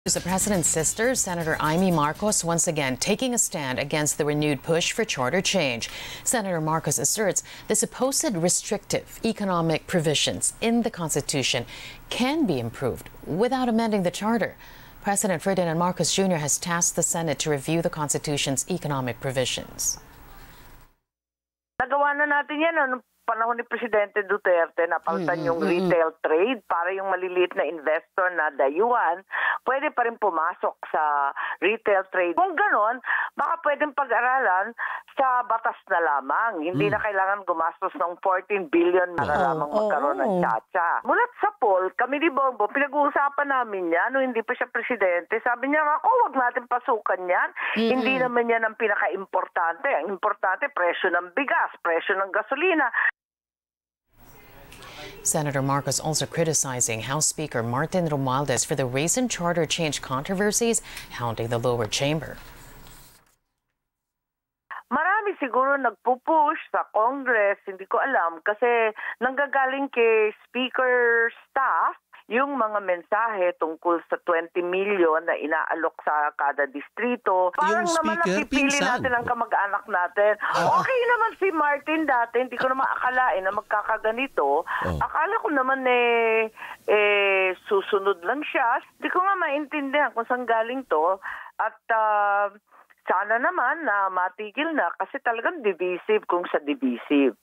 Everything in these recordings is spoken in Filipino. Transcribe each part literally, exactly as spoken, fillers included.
The president's sister, Senator Amy Marcos, once again taking a stand against the renewed push for charter change. Senator Marcos asserts the supposed restrictive economic provisions in the Constitution can be improved without amending the charter. President Ferdinand Marcos Junior has tasked the Senate to review the Constitution's economic provisions. Nagawa na natin yan noong panahon ni Presidente Duterte, napalitan mm-hmm. yung retail trade para yung maliliit na investor na dayuhan, pwede pa rin pumasok sa retail trade. Kung ganon, baka pwedeng pag-aralan sa batas na lamang. Hindi mm. na kailangan gumastos ng fourteen billion para oh, lamang magkaroon oh, oh. ng tsa-tsa. Mulat sa poll, kami ni Bongbong, pinag-uusapan namin yan nung hindi pa siya presidente. Sabi niya, ako, wag natin pasukan yan. Mm-hmm. Hindi naman yan ang pinaka-importante. Ang importante, presyo ng bigas, presyo ng gasolina. Senator Marcos also criticizing House Speaker Martin Romualdez for the recent charter change controversies hounding the lower chamber. Marami siguro nagpupush sa Congress, hindi ko alam, kasi nanggagaling kay Speaker staff yung mga mensahe tungkol sa twenty million na inaalok sa kada distrito. Parang yung naman napipili natin ang kamag-anak natin. Uh, okay naman si Martin dati, hindi ko naman akalain na magkakaganito. Uh, Akala ko naman eh, eh susunod lang siya. Hindi ko nga maintindihan kung saan galing to. At uh, sana naman na matigil na kasi talagang divisive kung sa divisive.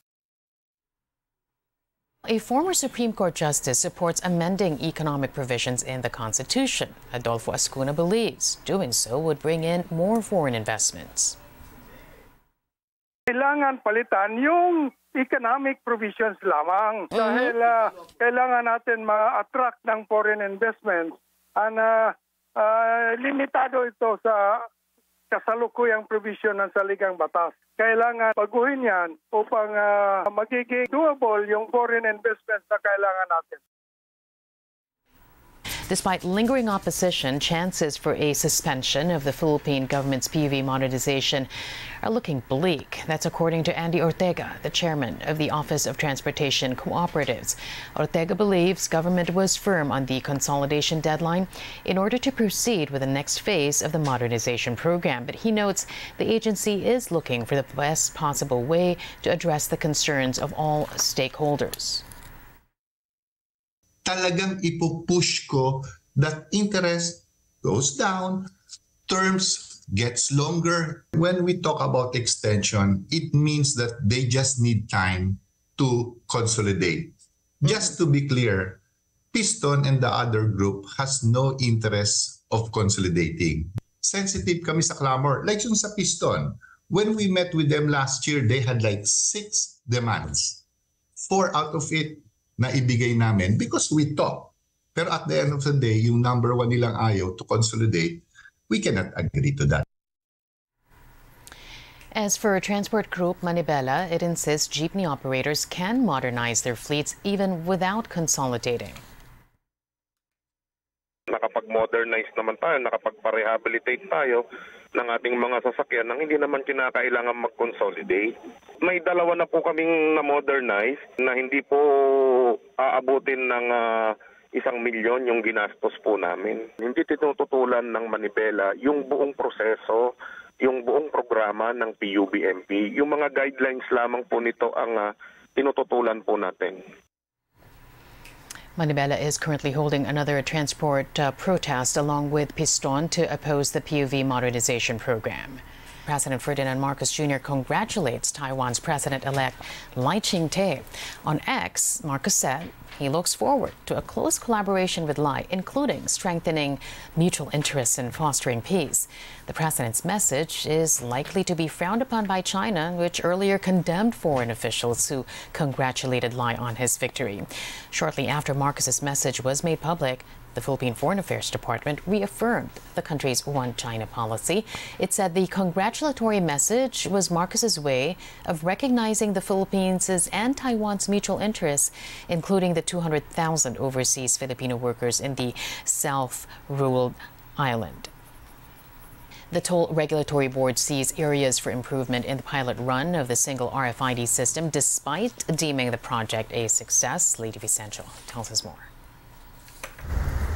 A former Supreme Court justice supports amending economic provisions in the Constitution. Adolfo Ascuna believes doing so would bring in more foreign investments. Kailangan palitan yung economic provisions lamang mm-hmm. dahil uh, kailangan natin ma-attract ng foreign investments. And uh, uh, limitado ito sa kasalukuyang provision ng saligang batas. Kailangan baguhin yan upang uh, magiging doable yung foreign investments na kailangan natin. Despite lingering opposition, chances for a suspension of the Philippine government's P U V modernization are looking bleak. That's according to Andy Ortega, the chairman of the Office of Transportation Cooperatives. Ortega believes government was firm on the consolidation deadline in order to proceed with the next phase of the modernization program. But he notes the agency is looking for the best possible way to address the concerns of all stakeholders. Talagang ipupush ko that interest goes down, terms gets longer. When we talk about extension, it means that they just need time to consolidate. Mm-hmm. Just to be clear, Piston and the other group has no interest of consolidating. Sensitive kami sa clamor. Like yung sa Piston, when we met with them last year, they had like six demands. Four out of it na ibigay namin because we talk. Pero at the end of the day, yung number one nilang ayaw to consolidate, we cannot agree to that. As for Transport Group Manibela, it insists jeepney operators can modernize their fleets even without consolidating. Nakapag-modernize naman tayo, nakapag-rehabilitate tayo ng ating mga sasakyan nang hindi naman kinakailangan mag-consolidate. May dalawa na po kaming na-modernize na hindi po aabutin ng uh, isang milyon yung ginastos po namin. Hindi tinututulan ng Manibela yung buong proseso, yung buong programa ng P U B M P. Yung mga guidelines lamang po nito ang uh, tinututulan po natin. Manibela is currently holding another transport uh, protest along with Piston to oppose the P U V modernization program. President Ferdinand Marcos Junior congratulates Taiwan's President-elect Lai Ching-te. On X, Marcos said he looks forward to a close collaboration with Lai, including strengthening mutual interests in fostering peace. The president's message is likely to be frowned upon by China, which earlier condemned foreign officials who congratulated Lai on his victory. Shortly after Marcos's message was made public, the Philippine Foreign Affairs Department reaffirmed the country's One China policy. It said the congratulatory message was Marcos's way of recognizing the Philippines' and Taiwan's mutual interests, including the two hundred thousand overseas Filipino workers in the self-ruled island. The Toll Regulatory Board sees areas for improvement in the pilot run of the single R F I D system, despite deeming the project a success. Lady Vicencio tells us more.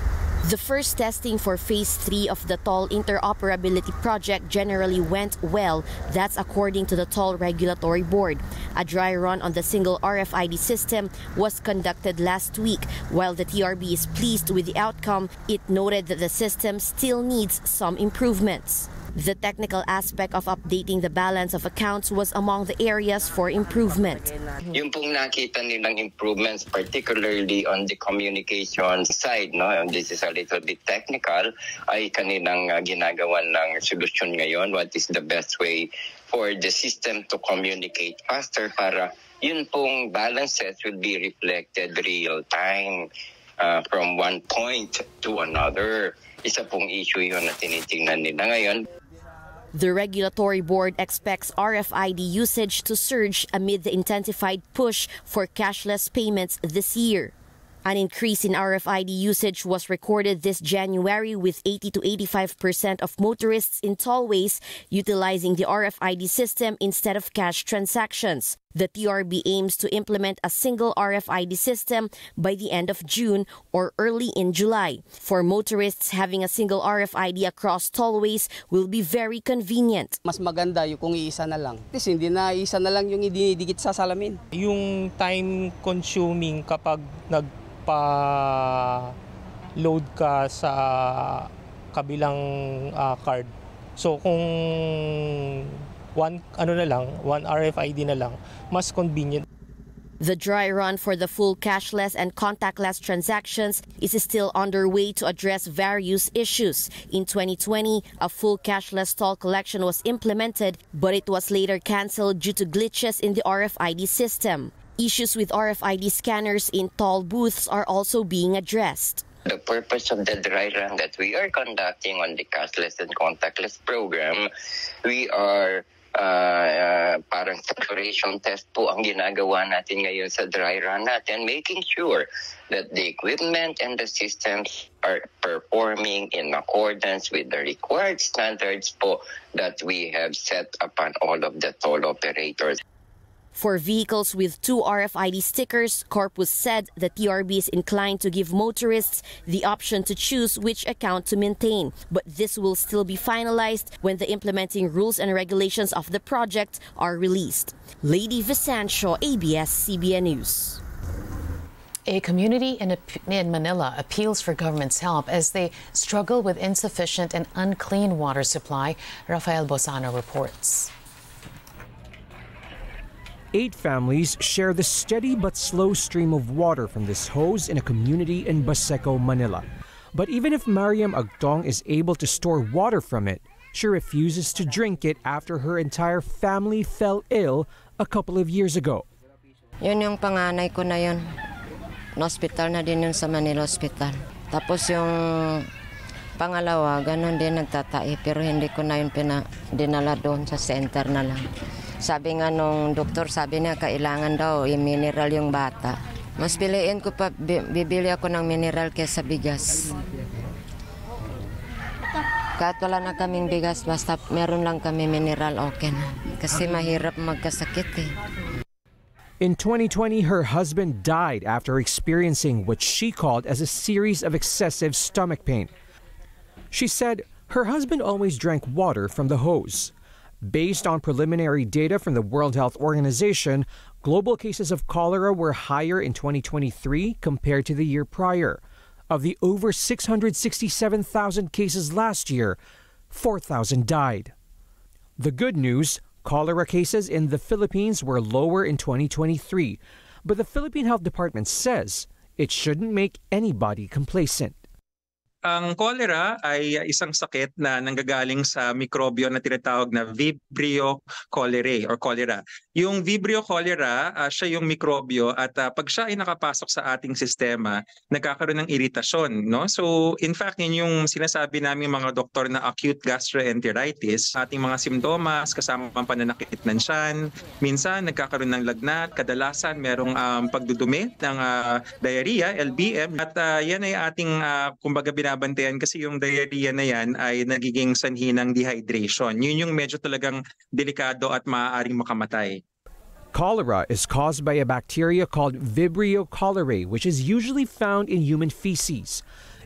The first testing for Phase three of the toll interoperability project generally went well. That's according to the Toll Regulatory Board. A dry run on the single R F I D system was conducted last week. While the T R B is pleased with the outcome, it noted that the system still needs some improvements. The technical aspect of updating the balance of accounts was among the areas for improvement. Yung pong nakita nilang improvements, particularly on the communication side, no, and this is a little bit technical, ay kanilang uh, ginagawan ng solusyon ngayon. What is the best way for the system to communicate faster para yun pong balances will be reflected real time uh, from one point to another. Isa pong issue yun na tinitingnan nila ngayon. The Regulatory Board expects R F I D usage to surge amid the intensified push for cashless payments this year. An increase in R F I D usage was recorded this January, with eighty to eighty-five percent of motorists in tollways utilizing the R F I D system instead of cash transactions. The T R B aims to implement a single R F I D system by the end of June or early in July. For motorists, having a single R F I D across tollways will be very convenient. Mas maganda yung kung iisa na lang. Kasi hindi na isa na lang yung idinidikit sa salamin. Yung time consuming kapag nagpa-load ka sa kabilang uh, card. So kung one ano na lang, one R F I D na lang, mas convenient. The dry run for the full cashless and contactless transactions is still underway to address various issues. In twenty twenty, a full cashless toll collection was implemented, but it was later cancelled due to glitches in the R F I D system. Issues with R F I D scanners in toll booths are also being addressed. The purpose of the dry run that we are conducting on the cashless and contactless program, we are uh, uh, parang saturation test po ang ginagawa natin ngayon sa dry run natin, making sure that the equipment and the systems are performing in accordance with the required standards po that we have set upon all of the toll operators. For vehicles with two R F I D stickers, Corpus said the T R B is inclined to give motorists the option to choose which account to maintain. But this will still be finalized when the implementing rules and regulations of the project are released. Lady Visancio, A B S C B N News. A community in, in Manila appeals for government's help as they struggle with insufficient and unclean water supply. Rafael Bosano reports. Eight families share the steady but slow stream of water from this hose in a community in Baseco, Manila. But even if Mariam Agtong is able to store water from it, she refuses to drink it after her entire family fell ill a couple of years ago. Yun yung panganay ko na yun. Na-hospital na din yun sa Manila Hospital. Tapos yung pangalawa, ganun din nagtatai, pero hindi ko na yun pina, dinala doon sa center na lang. Sabi nga nung doktor, sabi niya kailangan daw yung mineral yung bata. Mas piliin ko pa, bibili ako ng mineral kaysa bigas. Kahit wala na kaming bigas, basta meron lang kami mineral, okay na. Kasi mahirap magkasakit eh. In twenty twenty, her husband died after experiencing what she called as a series of excessive stomach pain. She said her husband always drank water from the hose. Based on preliminary data from the World Health Organization, global cases of cholera were higher in twenty twenty-three compared to the year prior. Of the over six hundred sixty-seven thousand cases last year, four thousand died. The good news, cholera cases in the Philippines were lower in twenty twenty-three, but the Philippine Health Department says it shouldn't make anybody complacent. Ang cholera ay isang sakit na nanggagaling sa mikrobyo na tinatawag na Vibrio cholerae or cholera. Yung Vibrio cholera, uh, siya yung mikrobyo at uh, pag siya ay nakapasok sa ating sistema, nagkakaroon ng iritasyon. No? So in fact, yun yung sinasabi namin mga doktor na acute gastroenteritis. Ating mga simptomas, kasama ang pananakit ng tiyan, minsan nagkakaroon ng lagnat, kadalasan merong um, pagdudumi ng uh, diarrhea, L B M. At uh, yan ay ating uh, kumbaga binabantayan kasi yung diarrhea na yan ay nagiging sanhi ng dehydration. Yun yung medyo talagang delikado at maaaring makamatay. Cholera is caused by a bacteria called Vibrio cholerae, which is usually found in human feces.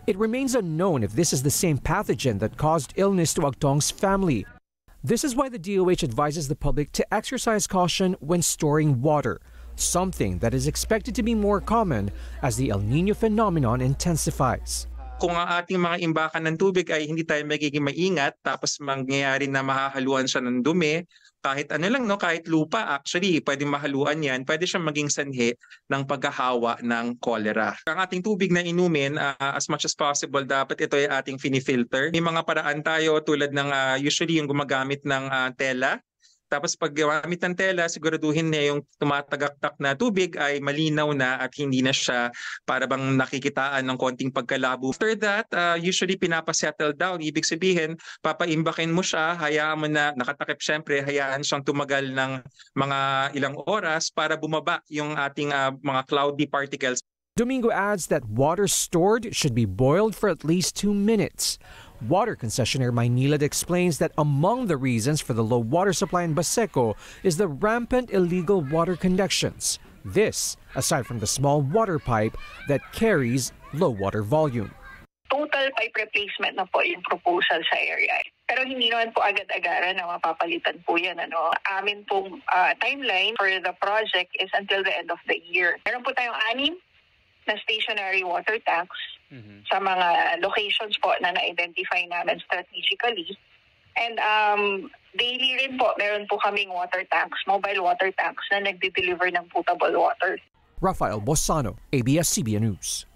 It remains unknown if this is the same pathogen that caused illness to Agtong's family. This is why the D O H advises the public to exercise caution when storing water, something that is expected to be more common as the El Niño phenomenon intensifies. Kung ang ating mga imbakan ng tubig ay hindi tayo magiging maingat, tapos mangyayari na mahahaluan siya ng dumi, kahit ano lang, no, kahit lupa, actually, pwedeng mahaluan yan, pwede siyang maging sanhi ng paghahawa ng cholera. Ang ating tubig na inumin, uh, as much as possible, dapat ito ay ating finifilter. May mga paraan tayo tulad ng uh, usually yung gumagamit ng uh, tela. Tapos pag gamit ng tela, siguraduhin na yung tumatagaktak na tubig ay malinaw na at hindi na siya para bang nakikitaan ng konting pagkalabo. After that, uh, usually pinapasettle down. Ibig sabihin, papaimbakin mo siya, hayaan mo na, nakatakip syempre, hayaan siyang tumagal ng mga ilang oras para bumaba yung ating uh, mga cloudy particles. Domingo adds that water stored should be boiled for at least two minutes. Water concessionaire Maynilad explains that among the reasons for the low water supply in Baseco is the rampant illegal water connections. This, aside from the small water pipe that carries low water volume. Total pipe replacement na po yung proposal sa area. Pero hindi naman po agad-agaran na mapapalitan po yan. Ano? Amin pong uh, timeline for the project is until the end of the year. Meron po tayong anim na stationary water tanks mm-hmm. sa mga locations po na na-identify namin strategically. And um, daily rin po, meron po kaming water tanks, mobile water tanks na nagde-deliver ng potable water. Rafael Bosano, A B S C B N News.